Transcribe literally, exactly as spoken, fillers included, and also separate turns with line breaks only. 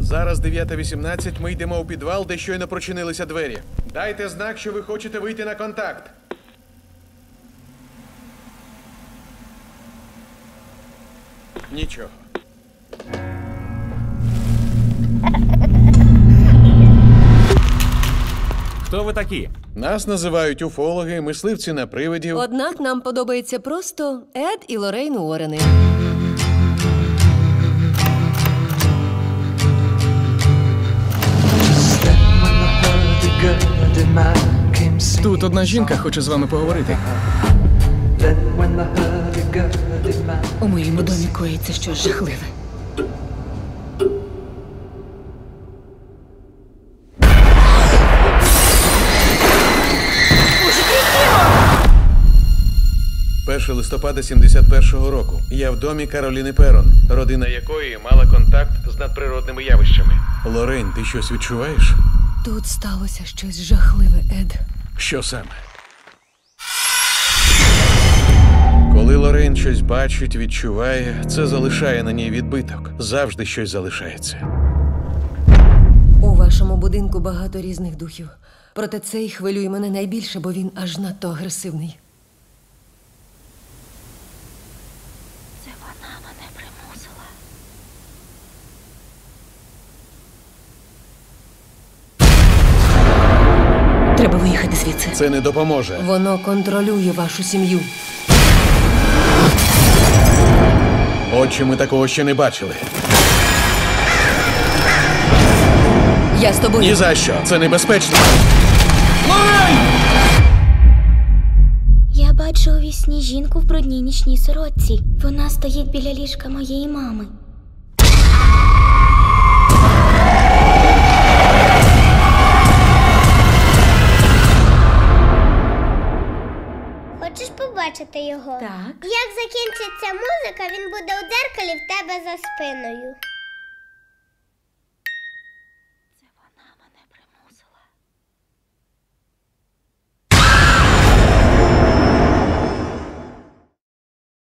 Зараз дев'ята вісімнадцять, ми йдемо у підвал, де щойно прочинилися двері. Дайте знак, що ви хочете вийти на контакт. Нічого.
Хто ви такі?
Нас називають уфологи, мисливці на привидів.
Однак нам подобається просто Ед і Лоррейн Уоррени.
Тут одна жінка хоче з вами поговорити.
У моєму домі коїться щось жахливе.
першого листопада сімдесят першого року. Я в домі Кароліни Перон, родина якої мала контакт з надприродними явищами. Лоррейн, ти щось відчуваєш?
Тут сталося щось жахливе, Ед.
Що саме? Коли Лоррейн щось бачить, відчуває, це залишає на ній відбиток. Завжди щось залишається.
У вашому будинку багато різних духів. Проте цей хвилює мене найбільше, бо він аж надто агресивний.
Це вона мене примусила.
Треба виїхати звідси.
Це не допоможе.
Воно контролює вашу сім'ю.
Очі ми такого ще не бачили.
Я з тобою.
Ні за що. Це небезпечно.
Я бачу у вісні жінку в брудній нічній сорочці. Вона стоїть біля ліжка моєї мами.
Хочеш побачити його?
Так.
Як закінчиться музика, він буде у дзеркалі в тебе за спиною.